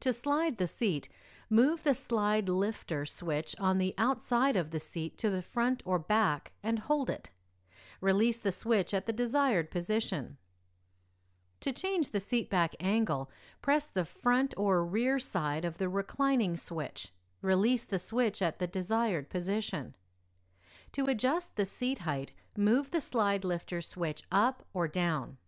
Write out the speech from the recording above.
To slide the seat, move the slide lifter switch on the outside of the seat to the front or back and hold it. Release the switch at the desired position. To change the seat back angle, press the front or rear side of the reclining switch. Release the switch at the desired position. To adjust the seat height, move the slide lifter switch up or down.